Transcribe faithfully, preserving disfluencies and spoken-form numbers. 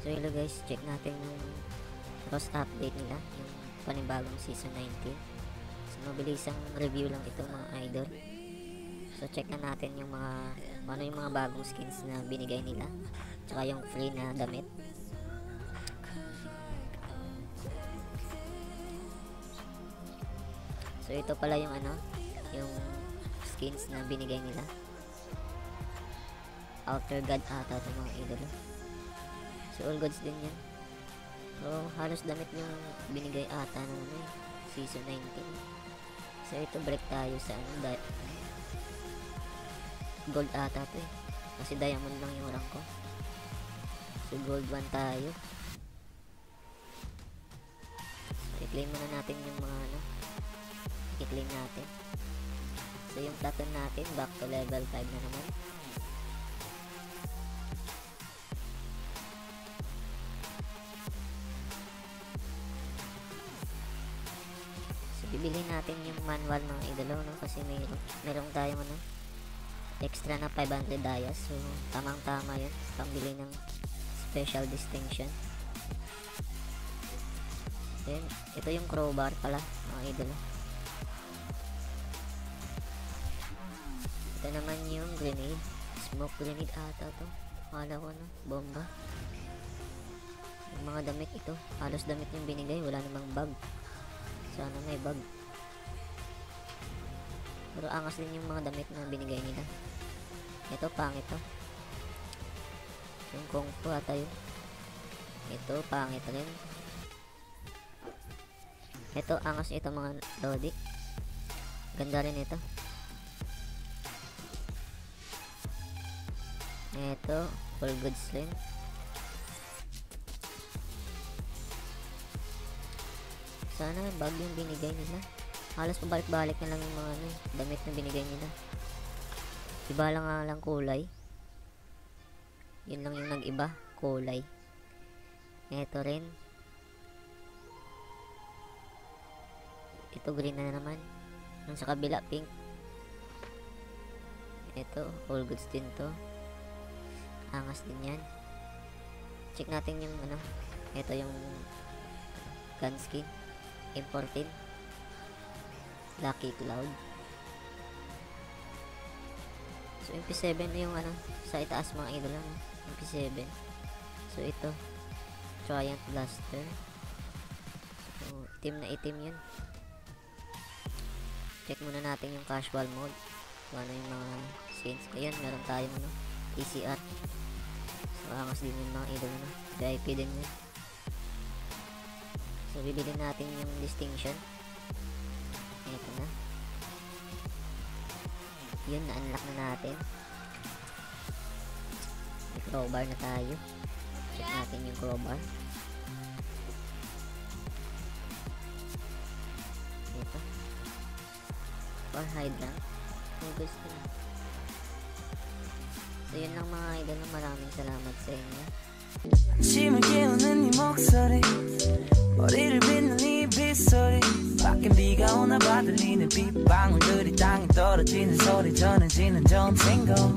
So hello guys, check natin yung Rust update nila, yung panibagong season nineteen. So mabilisang review lang ito mga idol. So check na natin yung mga ano yung mga bagong skins na binigay nila, tsaka yung free na damit. So ito pala yung ano, yung skins na binigay nila. Outer God ata ito mga idol. So all gods din yan. So halos damit yung binigay ata ng ano, season nineteen. So ito break tayo sa ano, gold ata to eh. Kasi diamond lang yung rank ko. So gold one tayo. So i-claim muna natin yung mga ano, i-claim natin. So yung platon natin back to level five na naman. Bibilhin natin yung manual mga idolo, no? Kasi mayroon, mayroon tayong ano, extra na five hundred dayas. So tamang tama yun pambili ng special distinction. Then ito yung crowbar pala mga idolo. Ito naman yung grenade, smoke grenade ata to, akala ko na bomba. Yung mga damit ito, halos damit yung binigay, wala namang bag. Sana may bag. Pero angas din yung mga damit na binigay nila. Ito pangit to. Yung kung fu ata yun. Ito pangit rin. Ito angas ito mga lodi. Ganda rin ito. Ito full goods rin. Sana bag yung binigay nila. Halos pabalik-balik na lang yung mga ano, damit na binigay nila. Iba lang nga lang kulay. Yun lang yung nag-iba, kulay. Ito rin. Ito green na naman. Yung sa kabila pink. Ito all goods din to. Angas din yan. Check natin yung ano. Ito yung gun skin. Imported Lucky Cloud. So M P seven na yung ano sa itaas mga idol lang, M P seven. So ito Giant Blaster. So itim na itim yun. Check muna natin yung casual mode, so ano yung mga skins. Ayan, meron tayong ano, P C R. So angas din yung mga idol ano, V I P din yun. So bibili natin yung distinction. Ito na. Yun, na-unlock na natin. May crowbar na tayo. Check natin yung crowbar. Ito. For hydrant. May gusto na. So yun lang mga idol. Maraming salamat sa inyo. 아침을 깨우는 네 목소리 머리를 빗는 이 빗소리 밖엔 비가 오나 봐 들리는 빗방울들이 땅에 떨어지는 소리 전해지는 정신고